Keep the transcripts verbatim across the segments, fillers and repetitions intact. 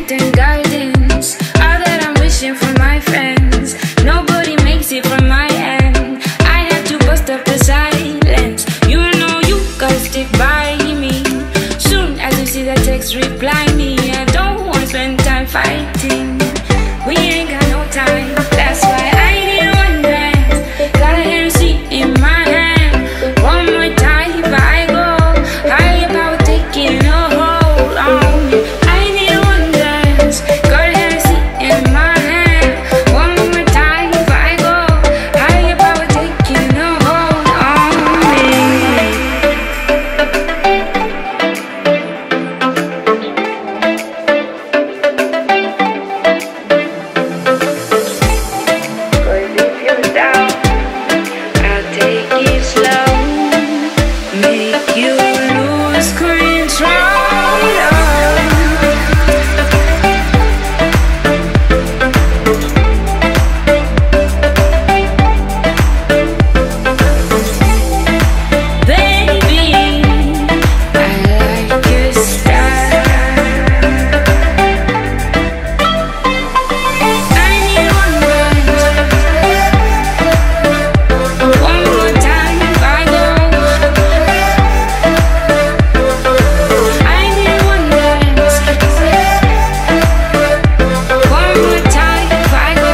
strength and guidance. All that I'm wishing for my friends. Nobody makes it from my end. I have to bust up the silence. You know you gotta stick by me. Soon as you see that text, reply me. I don't wanna spend time fighting. We ain't got no time. That's why I need one dance. Got a Hennessy in my hand. One more time if I go higher power taking a hold on me. I need one dance. Got a Hennessy in my hand. One more time if I go higher power taking a hold on me. Cause if you're down, I'll take it slow. Make you lose control. Baby, I like your style. I need one dance. One more time if I go. I need one dance. One more time if I go.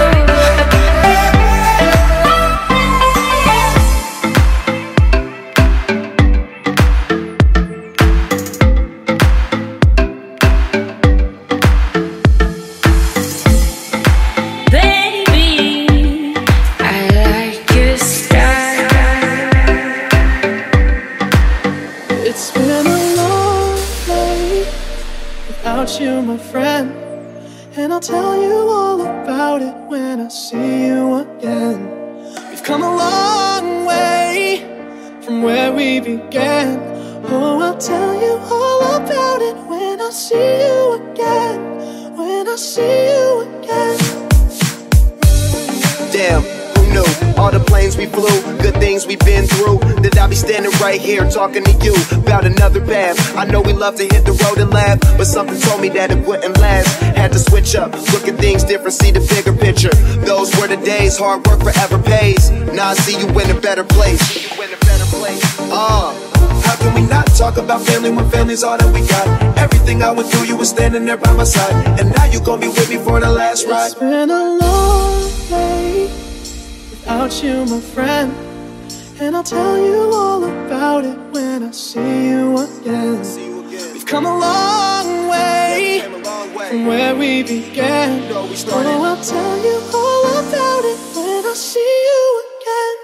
Baby, I like your style. It's been a long day without you, my friend, and I'll tell you all about it when I see you again. We've come a long way from where we began. Oh, I'll tell you all about it when I see you again. When I see you again. Damn, who knew? All the planes we flew, good things we've been through. That I'll be standing right here talking to you about another path. I know we love to hit the road and laugh, but something told me that it wouldn't last. Had to switch up, look at things different, see the bigger picture. Those were the days, hard work forever pays. Now I see you in a better place. You in a better place. Uh, how can we not talk about family when family's all that we got? Everything I went through, you were standing there by my side, and now you gon' be with me for the last ride. It's been a long day without you, my friend, and I'll tell you all about it when I see you again. See you again. We've come a long way Came a long way. from where we began. You know we started. Oh, I'll tell you all about it when I see you again.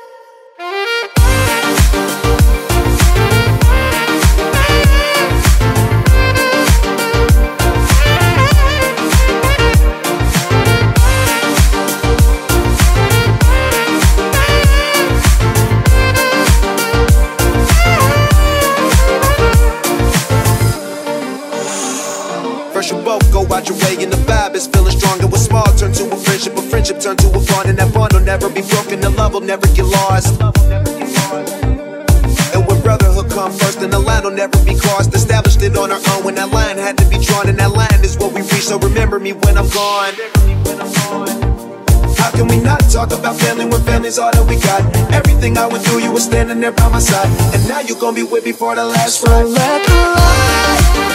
First you both go out your way and the vibe is feeling stronger. What's small turn to a friendship, a friendship turn to a bond, and that bond will never be broken, the love will never get lost. And when brotherhood come first, then the line will never be crossed. Established it on our own when that line had to be drawn, and that line is what we reach, so remember me when I'm gone. How can we not talk about family when family's all that we got? Everything I went through, you were standing there by my side, and now you gon' be with me for the last So ride. let the light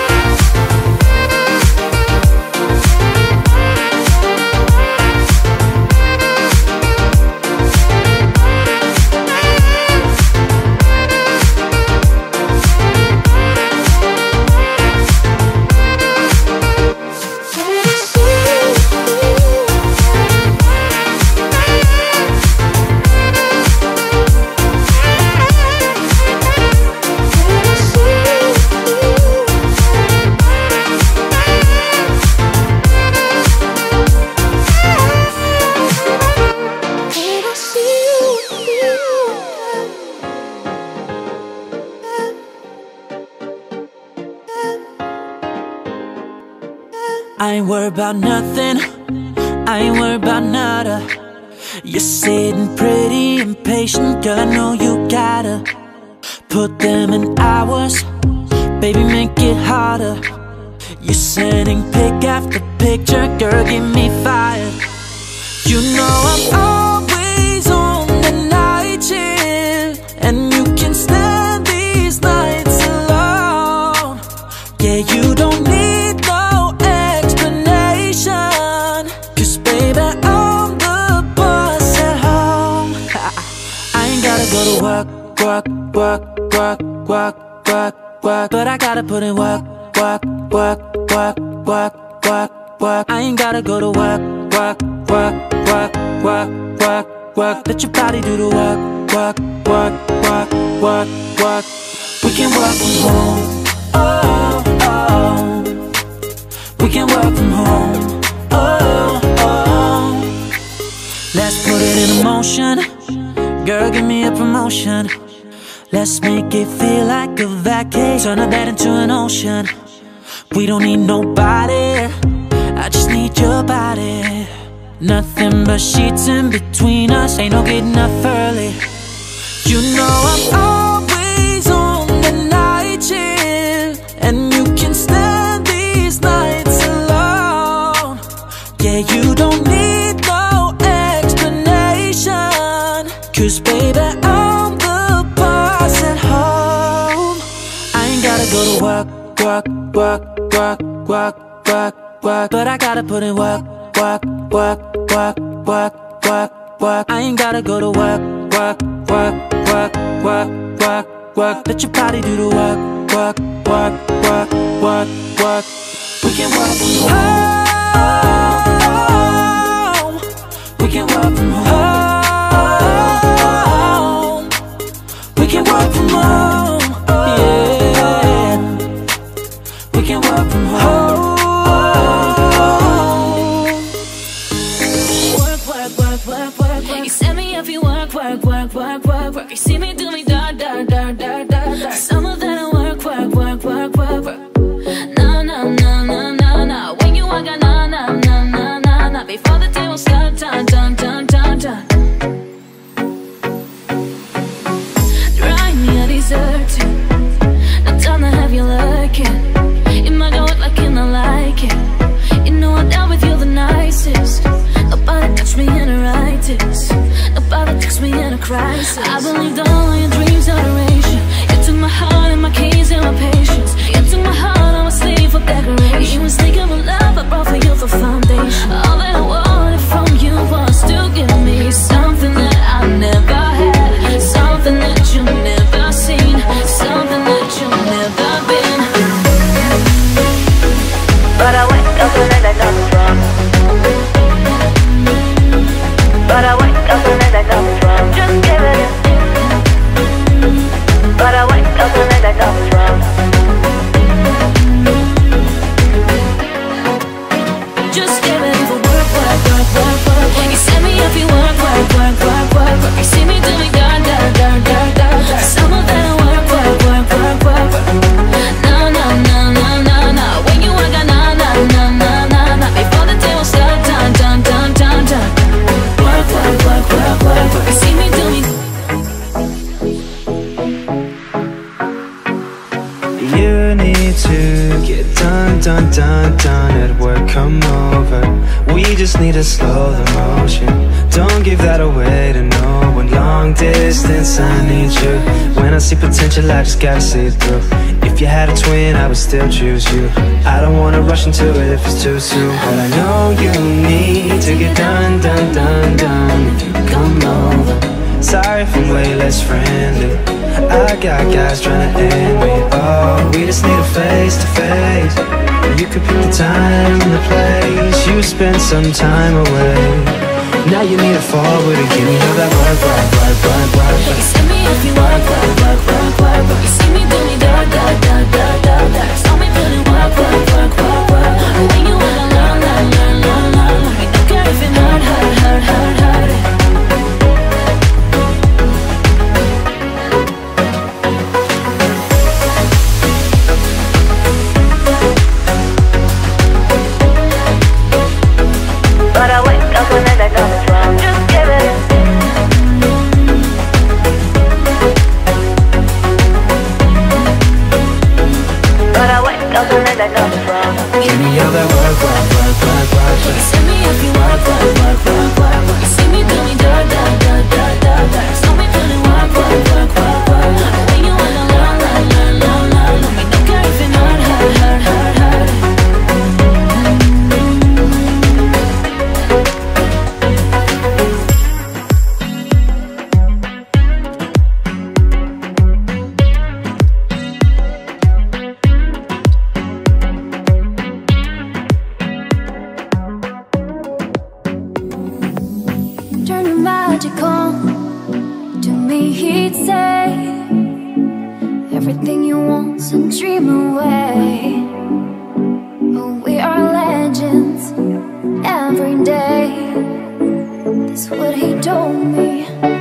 I ain't worried about nothing, I ain't worried about nada. You're sitting pretty impatient, girl, I know you gotta put them in hours, baby, make it harder. You're sending pic after picture, girl, give me fire. You know I'm always on the night shift, and you can stand these nights alone. Yeah, you don't need no explanation, 'cause baby, I'm the boss at home. I ain't gotta go to work, work, work, work, work, work, work, but I gotta put in work, work, work, work, work, work, work. I ain't gotta go to work, work, work, work, work, work, work. Let your body do the work, work, work, work, work, work. We can work from home, oh, oh. We can work from home, oh, oh. Let's put it in motion, girl, give me a promotion. Let's make it feel like a vacation, turn a bed into an ocean. We don't need nobody, I just need your body. Nothing but sheets in between us, ain't no getting up early. You know I'm always on the night shift, and you can stand these nights alone. Yeah, you don't need no explanation, 'cause baby, I'm the boss at home. I ain't gotta go to work, work, work, work, work, work, work, but I gotta put in work, work, work, work, work, work, work. I ain't gotta go to work, work, work, work, work, work, work. Let your body do the work, work, work, work, work, work. We can work from home. We can work from home. We can work from home. Yeah. We can work from home. You set me up, you work, work, work, work, work, work. You see me do me da da da da da da. Some of that I work, work, work, work, work, work. No, no, no, no, no, no. When you walk, no, no, no, no, no, no. Before the day will start, dun, dun, dun, dun, dun. Drive me a dessert. No time to have you lurking. You might go out like you don't like it. You know I'm down with you the nicest. Nobody touch me in a righteous. Nobody touch me in a crisis. I believed all your dreams are duration. You took my heart and my keys and my patience. You took my heart, I'm a slave for decoration. You was thinking of love, I brought for you for foundation. All that I wanted from you was to give me something that I never had, something that you never seen, something that you never been. But I wake up and then I nothing's wrong. But I wake up and then I nothing's wrong. Just give it in. But I wake up and then I nothing's wrong. Just give it in for work, work, work, work, work. You set me up, you work, work, work, work, work, work. You see me do me da da da da da da. Some of that I work, work, work, work, work, work. No, no, no, no, no, no. When you work, no, no, no, no, no, no. Before the day will start, dun, dun, dun, dun, dun. Work, work, work, work, work, work. You see me do me. You need to get done, done, done, done at work, come over. We just need to slow the motion. Don't give that away to no one. Long distance, I need you. When I see potential, I just gotta see it through. If you had a twin, I would still choose you. I don't wanna rush into it if it's too soon, but I know you need to get done, done, done, done. If you come over, sorry if I'm way less friendly. I got guys trying to end me. Oh, we just need a face to face. You could pick the time and the place. You spend some time away. Now you need to forward and give me all that work, work, work, work, work. You set me up, you work, work, work, work, work, work. You see me do me da da da da da da. Saw me put in work, work, work, work, work. When you wanna learn, learn, learn, learn, learn. I don't care if it hurt, hurt, hurt, hurt, hurt. But I wake up and then I know it's wrong. Just give it in. But I everything you want and dream away. Oh, we are legends every day. That's what he told me.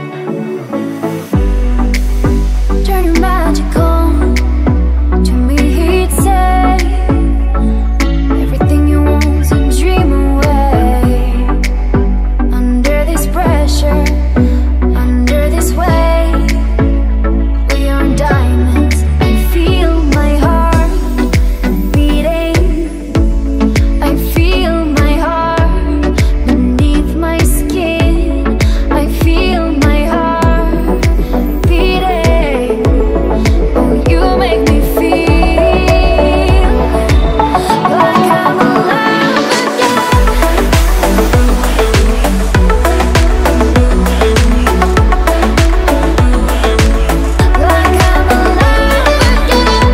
Turn your magic on. To me he'd say, everything you want and dream away. Under this pressure, under this weight, we are diamonds. I feel my heart beating. I feel my heart beneath my skin. I feel my heart beating. Oh, you make me feel like I'm alive again. Like I'm alive again.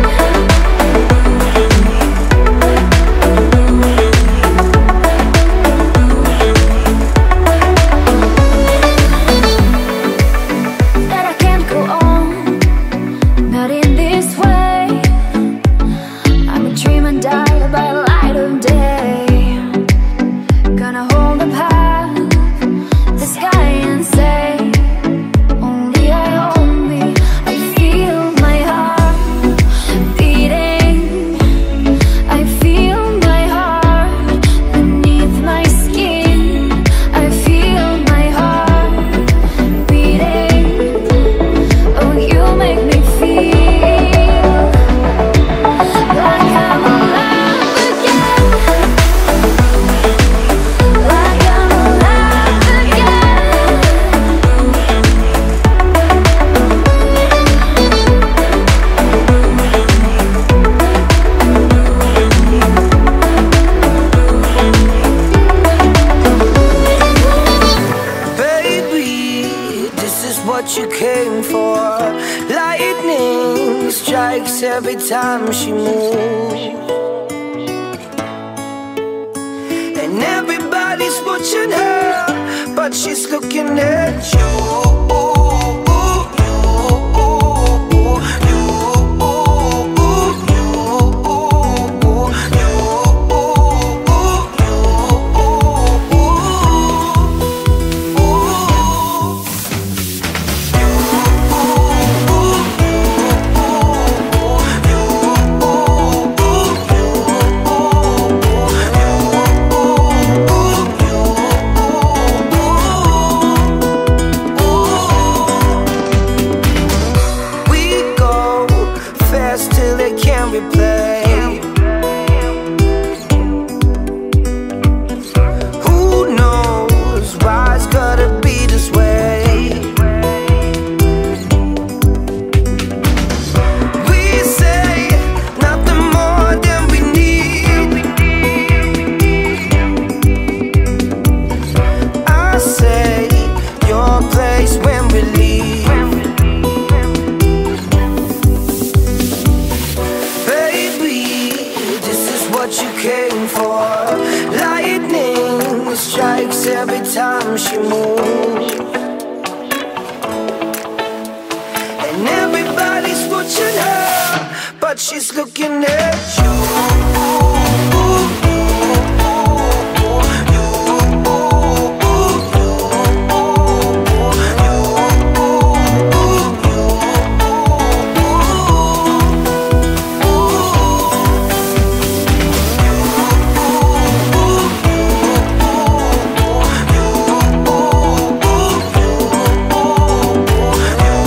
That I can't go on, not in this way. I'm a dream and die by light of day. Gonna hold up high the sky and say, only I own me. I feel my heart beating. I feel my heart beneath my skin. I feel my heart beating. Oh, you make me feel like I'm alive again. Like I'm alive again. Baby, this is what you came for. Lightning strikes every time she moves, and everybody's watching her, but she's looking at you. We go fast till they can't replay. Who knows why it's gotta be this way? We say nothing more than we need. I say your place when we leave. Baby, this is what you came for. Lightning strikes every time she moves, and everybody's watching her, but she's looking at you.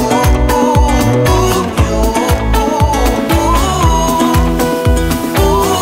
Ooh.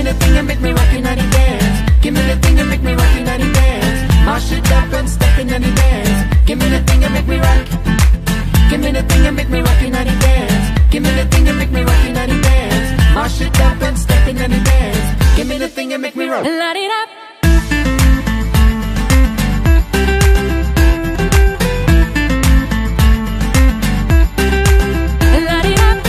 the thing and make me rock in the dance. Give me the thing and make me rock in the dance. Mash it up and step in the dance. Give me the thing and make me rock. Give me the thing and make me rock in the dance. Give me the thing and make me rock in the dance. Mash it up and step in the dance. Give me the thing and make me rock. Light it up. Light it up.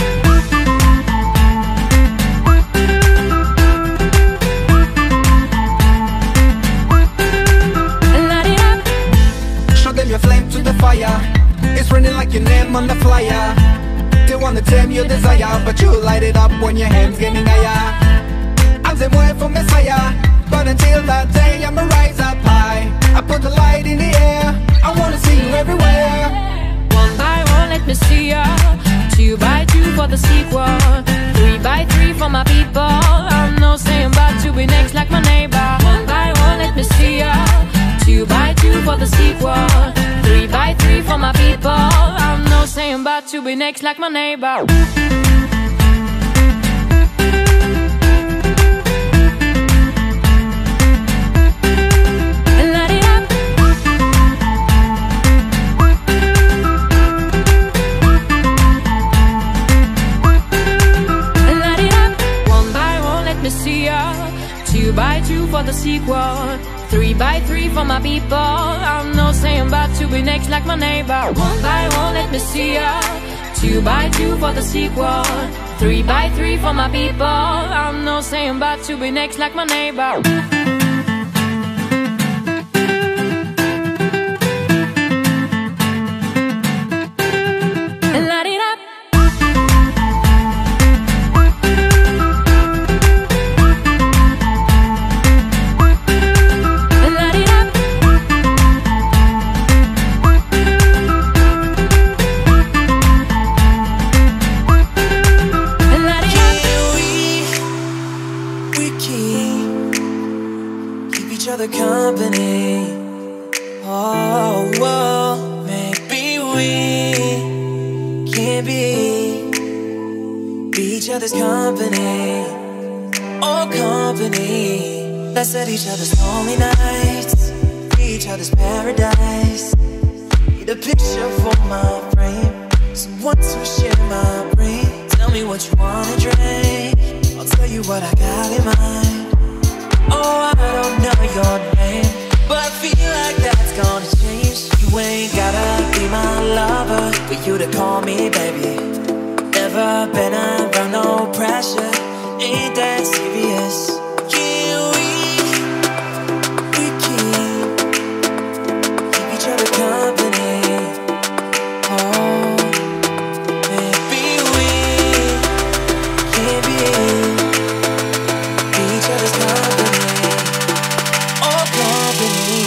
Light it up. Show them your flame to the fire. It's running like your name on the flyer. They wanna tame your desire, but you light it up when your hands getting higher. I'm the way for Messiah, but until that day I'ma rise up high. I put the light in the air, I wanna see you everywhere. One by one, let me see ya. Two by two for the sequel. Three by three for my people. I'm no saying about to be next like my neighbor. One by one, let me see ya. Two by two for the sequel. Three by three for my people. I'm no saying about to be next like my neighbor. Light it up. Light it up. One by one, let me see ya. Two by two for the sequel. Three by three for my people. I'm no saying about to be next like my neighbor. One by one, let me see ya. Two by two for the sequel. Three by three for my people. I'm no saying about to be next like my neighbor. Light it up. Light it up. Light it up. we, we keep, keep each other company. Oh, well, maybe we can be, be each other's company. Oh, company. Let's set each other's lonely nights, be each other's paradise. Need a picture for my frame, someone to share my brain. Tell me what you wanna drink, I'll tell you what I got in mind. Oh, I don't know your name, but I feel like that's gonna change. You ain't gotta be my lover for you to call me baby. Never been around no pressure, ain't that serious. Yeah, we, we keep, keep each other company. Oh, maybe we can be, be each other's company. Oh, company.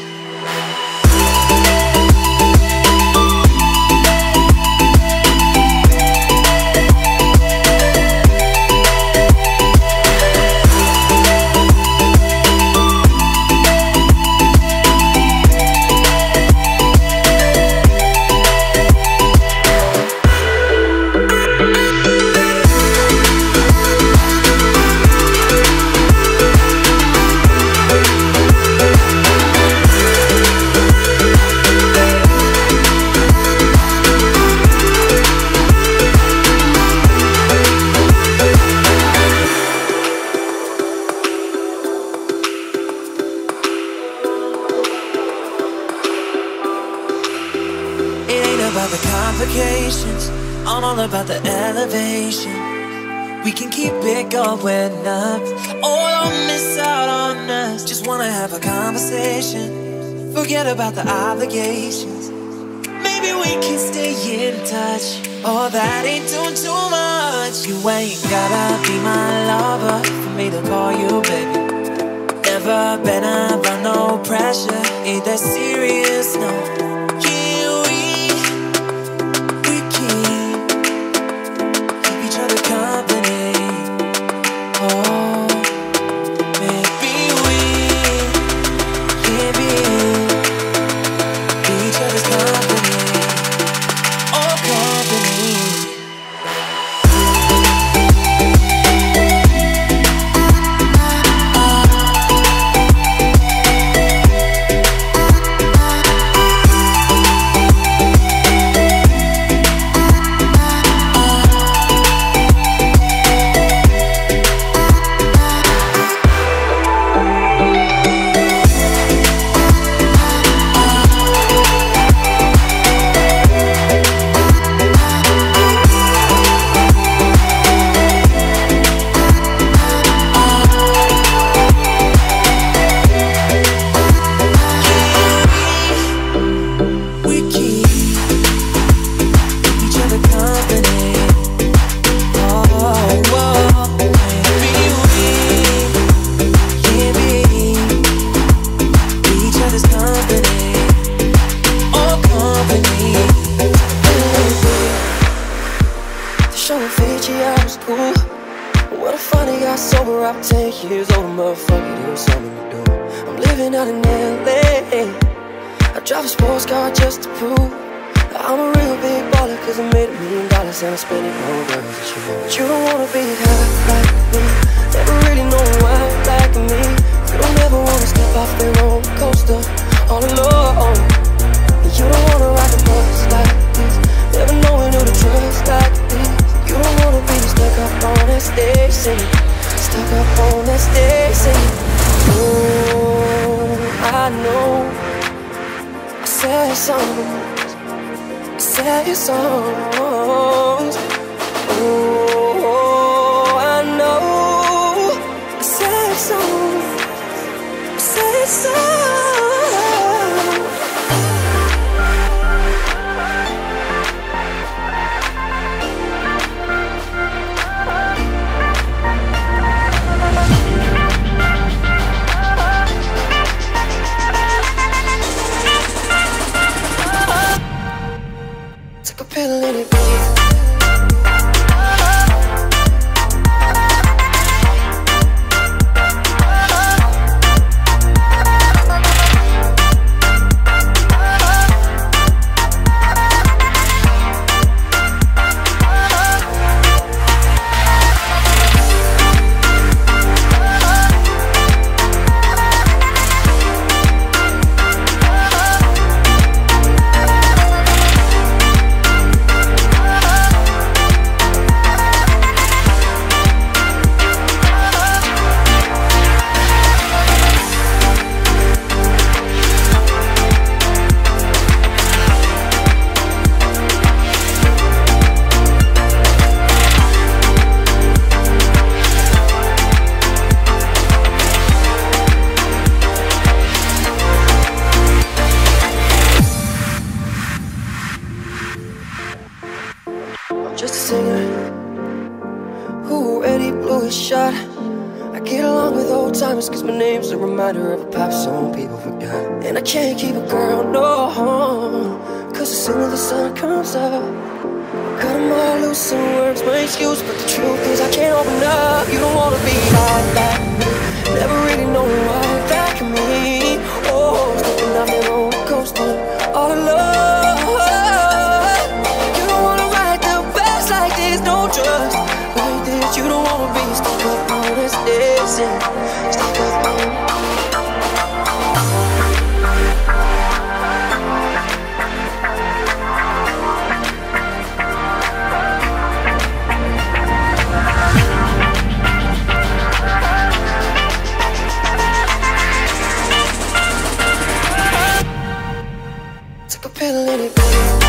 About the complications, I'm all about the elevation. We can keep it going up, or don't miss out on us. Just wanna have a conversation, forget about the obligations. Maybe we can stay in touch. Oh, that ain't doing too much. You ain't gotta be my lover for me to call you baby. Never been around no pressure, ain't that serious, no. Company. years old, motherfucker, there was something to do. I'm living out in L A. I drive a sports car just to prove that I'm a real big baller, cause I made a million dollars and I spent it on girls and shit. But you don't wanna be high like me, never really know why like me. You don't ever wanna step off the roller coaster all alone. And you don't wanna ride a bus like this, never knowing who to trust like this. You don't wanna be stuck up on that stage singing, stuck up on that stage singing. Oh, I know I sad songs, I sad songs. Oh, I know I sad songs, I sad songs. Took a pill in it, baby. Just a singer who already blew his shot. I get along with old timers cause my name's a reminder of a pop song people forgot. And I can't keep a girl, no, cause as soon as the sun comes up, cut them all loose and words my excuse. But the truth is I can't open up. You don't wanna be high like me, never really know why like me. Oh, stepping off that roller coaster all alone. No trust like this. You don't wanna be stuck up on this dancing, stuck up on. Took a pill in it, baby.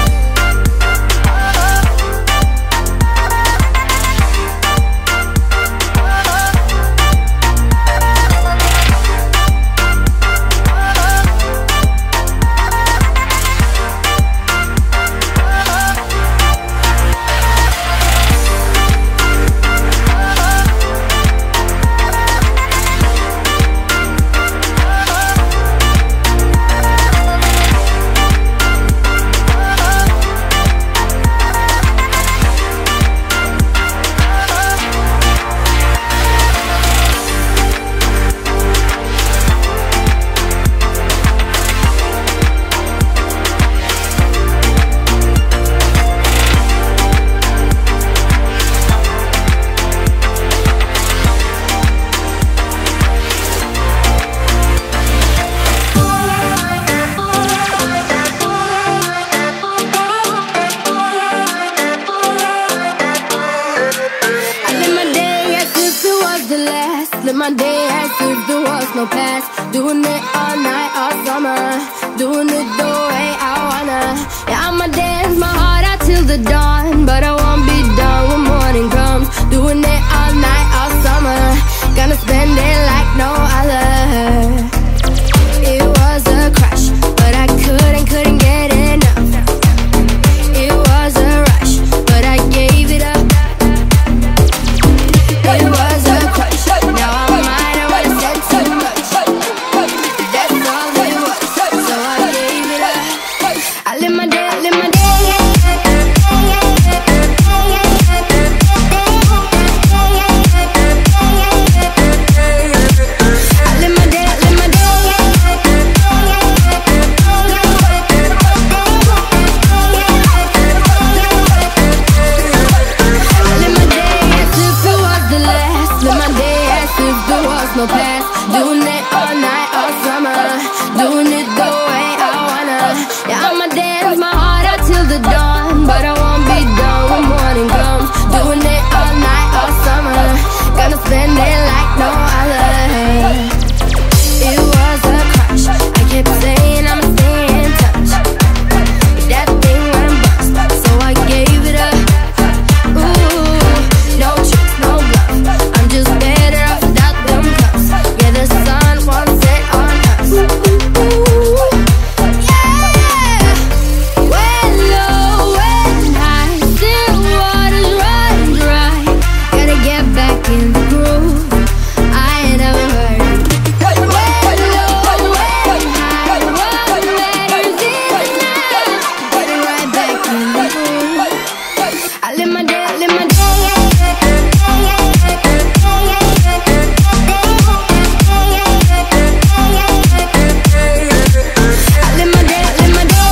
Live my day as if there was no past. Doing it all night, all summer. Doing it the way I wanna. Yeah, I'ma dance my heart out till the dawn, but I won't be done when morning comes. Doing it all night, all summer. Gonna spend it like no other. It was a crush, but I couldn't, couldn't get enough. It was a rush, but I gave it up. It was a crush. Now I'm mine, I would've said too much. That's all it was, so I gave it up. I live my day, live my day. Doing it all night, all summer. Doing it the way I wanna. Yeah, I'ma dance my heart out till the dawn, but I won't be done when morning comes. Doing it all night, all summer. Gonna spend it like no other. It was a crush. I kept saying I'ma stay in touch, but that thing went bust, so I gave it up. Ooh, no tricks, no bluff. I'm just better off without them cuffs. Yeah, the sun won't set on us. Ooh, yeah. When low, when high, still waters run dry. Gotta get back in the groove. I ain't never heard. When low, when high, what matters is now. Getting right back in the groove. I live my day, I live my day. I live my day, I live my day.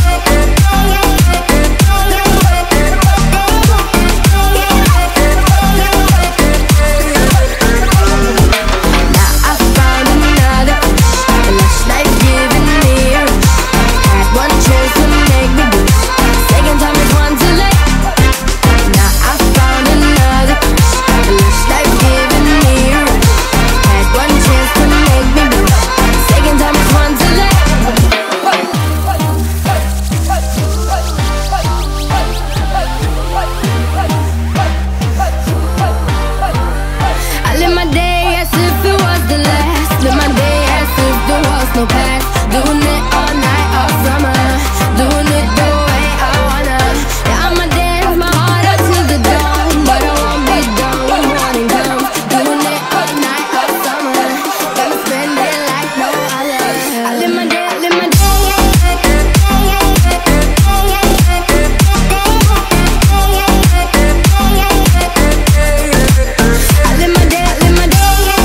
Now I found another crush. The lush life giving me a rush. Had one chance to make me blush. Second time is one too late. Now I found another crush. The lush life giving me a rush. Had one chance to make me blush. Second time is one too late. I live my day as if it was the last. Live my day as if there was no past. Doing it all night, all summer. Doing it the way I wanna. Yeah, I'ma dance my heart out till the dawn, but I won't be done when morning comes. Doing it all night, all summer. Gonna spend it like no other. I live my day, I live my day. I live my day, I live my day.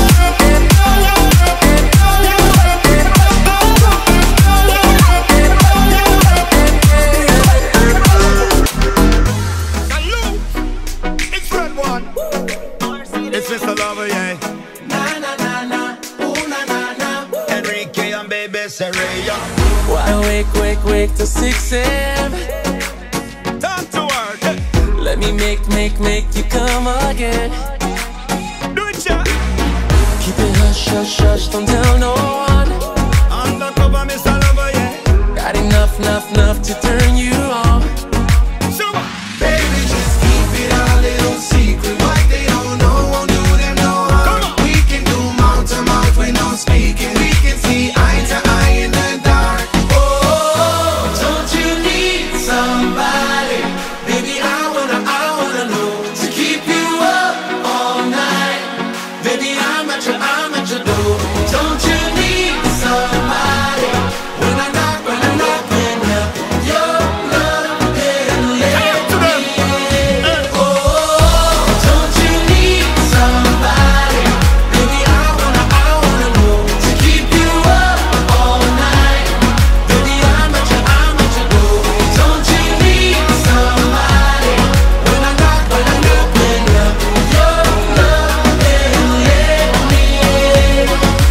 Salute! It's Red One. It's Mister Lover, yeah. Na na na na, ooh na na na. Enrique and Baby Serena. Why wake, wake, wake till six a m? Time to work. Let me make, make, make you come again. Do it, yeah. Keep it hush, hush, hush, don't tell no one. Undercover, Mister Lover, yeah. Got enough, enough, enough to turn you on. Show up. Baby, just keep it a little secret. What they don't know won't do them no harm. We can do mouth to mouth when no speaking. We can see eye to eye in the dark. Oh, don't you need somebody? Baby, I wanna, I wanna know to keep you up all night. Baby, I'm at your, I'm at your door. Don't you need somebody? When I knock, when I knock, when up your love and let me in. Oh, don't you need somebody? Baby, I wanna, I wanna know to keep you up all night. Baby, I'm at your, I'm at your door. Don't you need somebody? When I knock, when I knock, when up your love and let me in.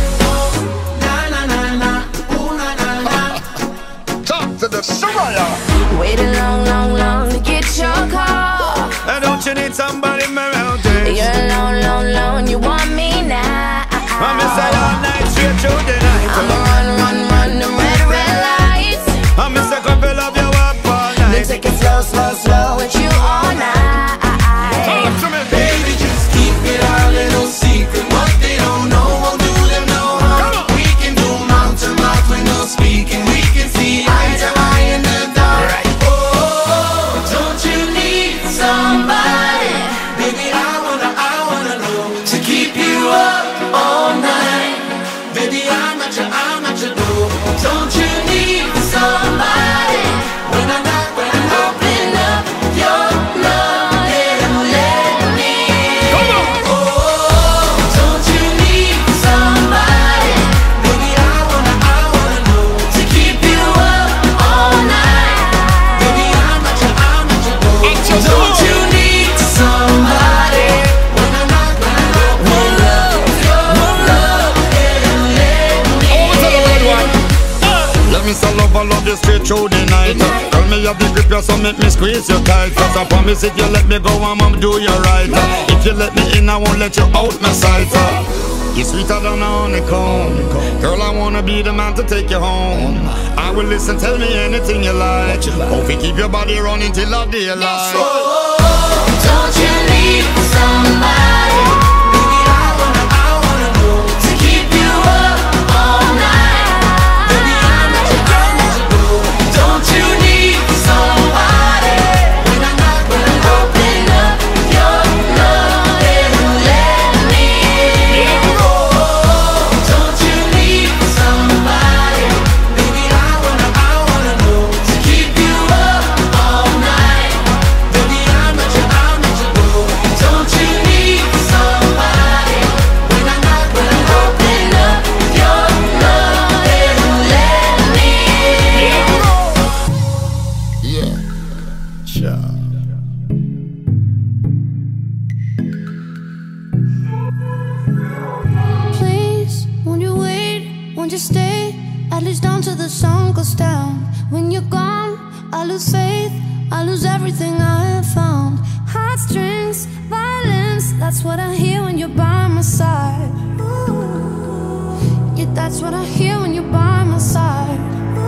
Na na na na, ooh na na na. Talk to the Soraya. Waited long, long, long to get your call. And don't you need somebody around this? You're alone, alone, alone. You want me now? I'm inside all night, straight through the night. I'ma run, run, run the red, red lights. I'm Mister Couple of you up all Then night. take it slow, slow, slow with you all night. Talk to me, Baby, just keep it a little secret. What they don't know won't do them no harm. We can do mouth to mouth when no speaking. We can see eye to eye in the dark. Oh, don't you need somebody? Baby, I wanna, I wanna know to keep you up all night. Baby, I'm at your, I'm make me squeeze you tight. Cause I promise if you let me go, I'ma do you right. If you let me in, I won't let you out my sight. You're sweeter than a honeycomb. Girl, I wanna be the man to take you home. I will listen, tell me anything you like. Hope you keep your body running till the daylight. Don't you need somebody? Baby, I wanna, I wanna know to keep you up all night. Baby, I'm not your, I'm not your boo. Don't you need somebody? When I knock, when I open up your love and let me in. Don't you need somebody? Baby, I wanna, I wanna know to keep you up all night. Baby, I'm not your, I'm not your boo. Don't you need somebody? When I knock, when I open up your love and let me in. Yeah, sure. Please, won't you wait, won't you stay? At least until the sun goes down. When you're gone, I lose faith, I lose everything I have found. Heartstrings, violence, that's what I hear when you're by my side. Yeah, that's what I hear when you're by my side.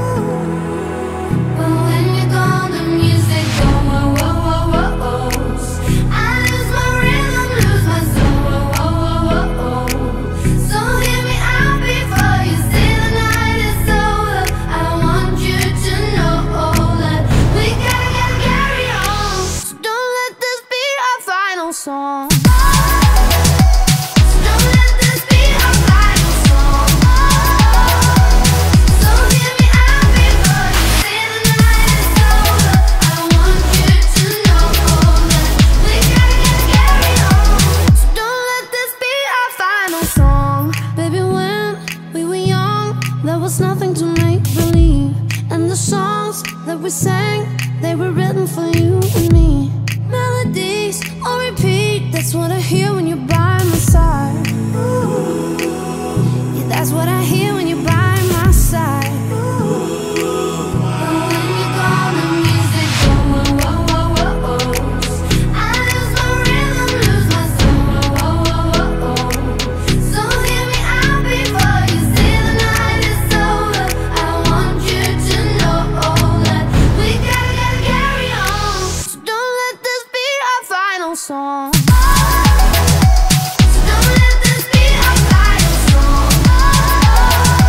But when you're gone, the music go whoa, whoa, whoa, whoa, whoa. I lose my rhythm, lose my soul, whoa, whoa, whoa, whoa, whoa. So hear me out before you say the night is over. I want you to know that we gotta, gotta carry on. So don't let this be our final song. So don't let this be our final song. So hear me out before you say the night is over. I want you to know that we gotta, gotta carry on. So don't let this be our final song. Baby, when we were young, there was nothing to make believe. And the songs that we sang, they were written for you and me. Melodies on repeat, that's what I hear when you're by my side. Yeah, that's what I hear when you're by my side. But when you're gone, the music go whoa, whoa, whoa, whoa, whoa. I lose my rhythm, lose my soul, whoa, whoa, whoa, whoa. So hear me out before you say the night is over. I want you to know that we gotta, gotta carry on. So don't let this be our final song. So don't let this be our final song.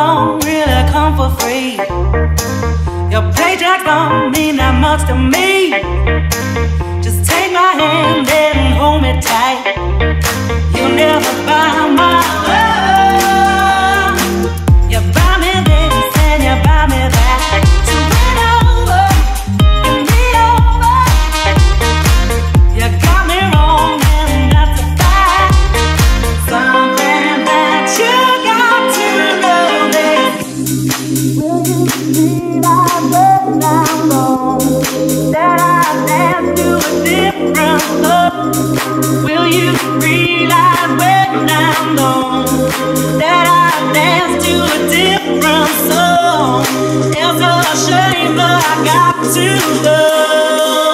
don't really come for free. Your paycheck don't mean that much to me. Just take my hand and hold me tight. You'll never buy my love. You buy me this and you buy me that. So win over, win me over. You got me wrong and that's a fact. Something that you got to know is, will you believe I will now know that I dance to a different love? Will you realize when I'm gone that I dance to a different song? It's a shame but I got to love.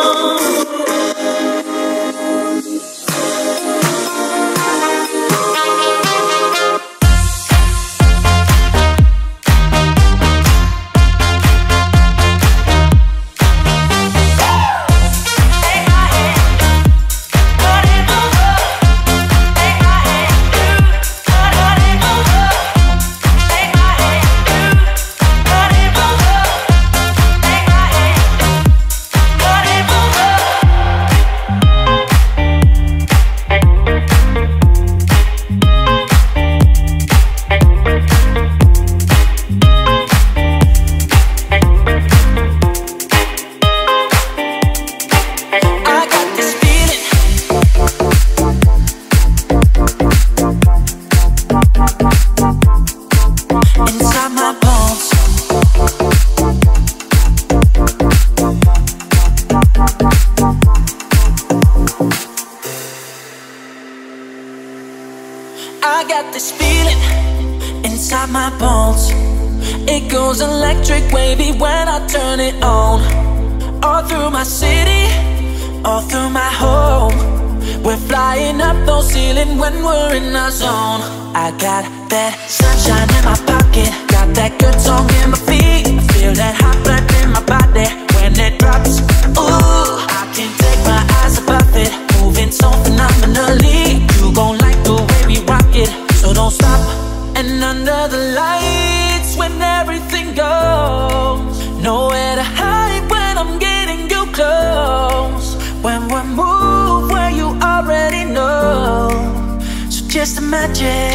I got this feeling inside my bones. It goes electric wavy when I turn it on. All through my city, all through my home. We're flying up no ceiling when we're in our zone. I got that sunshine in my pocket, got that good song in my feet. I feel that hot blood in my body when it drops. Ooh, I can't take my eyes above it, moving so phenomenally. You gon' like the way we rock it, so don't stop. And under the lights when everything goes, nowhere to hide when I'm getting you close. When we move where you already know, so just imagine,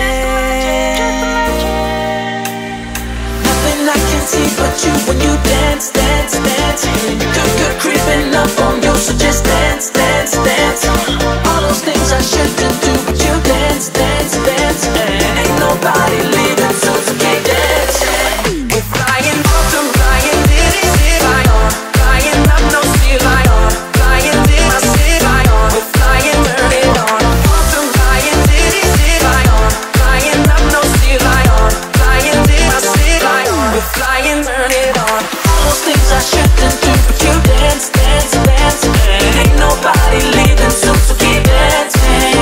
just imagine. Nothing I can see but you when you dance, dance, dance. Good, good creeping up on you, so just dance, dance, dance. All those things I shouldn't do, but you dance, dance, dance. And ain't nobody leaving, so it's okay, dance. We're flying off the flying, did it, fly on. Flying up no sea, fly on. Flying, did I see, fly on. We're flying, turn it on. Off the flying, did it, fly on. Flying up no sea, fly on. Flying, did I see, fly on. We're flying, turn it on. All those things I shouldn't do, but you dance, dance, dance. And ain't nobody leaving, so so keep dancing.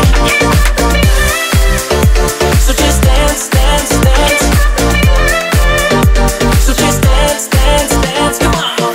So just dance, dance, dance. So just dance, dance, dance. Come on.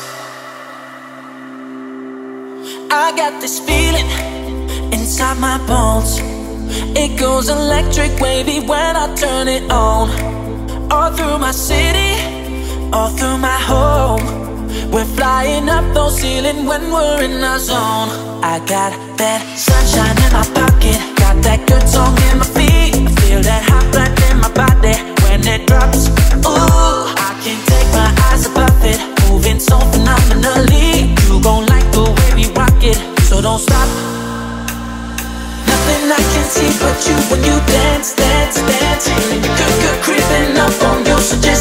I got this feeling inside my bones. It goes electric wavy when I turn it on. All through my city, all through my home. We're flying up no ceiling when we're in our zone. I got that sunshine in my pocket, got that good song in my feet. I feel that hot blood in my body when it drops. Ooh, I can't take my eyes above it, moving so phenomenally. You gon' like the way we rock it, so don't stop. Nothing I can see but you when you dance, dance, dance. Good, good creeping up on you, so just